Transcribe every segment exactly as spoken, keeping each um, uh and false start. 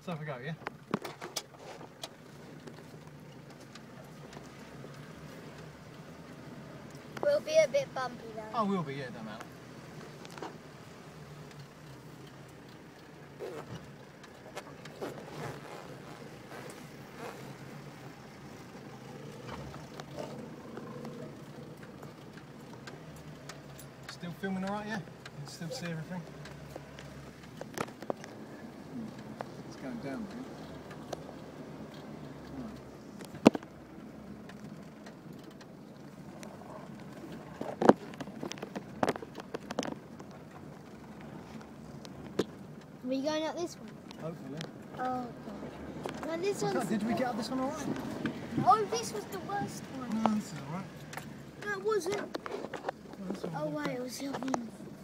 have a go, yeah? We'll be a bit bumpy though. Oh, we'll be, yeah, don't matter. Still filming alright, yeah? You can still see everything? It's going down, I think. Are we going up this one? Hopefully. Oh god. No, this one's... Did we get up this one alright? Oh, this was the worst one. No, this is alright. No, it wasn't. Oh, this one Oh was wait, okay. it was the other one.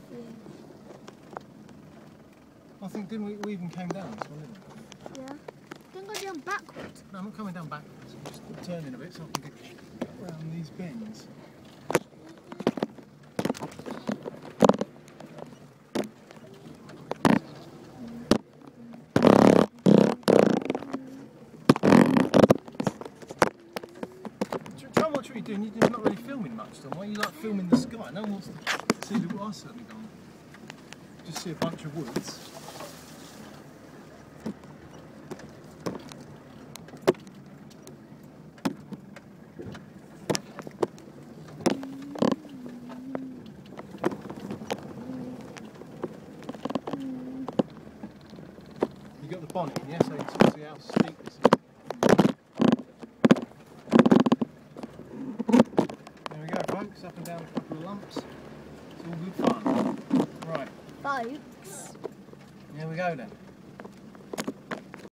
I think, didn't we, we even came down this one, didn't we? Yeah. Don't go down backwards. No, I'm not coming down backwards. I'm just turning a bit so I can get around these bends. Try and watch what you're doing. You're not really filming much, Tom. Why are you like filming the sky? No one wants to see the wood. I certainly don't. Just see a bunch of woods. You got the bonnet in, yeah, so you can sort of see how steep this is. There we go, folks, up and down a couple of lumps. It's all good fun. Right. Folks. Here we go then.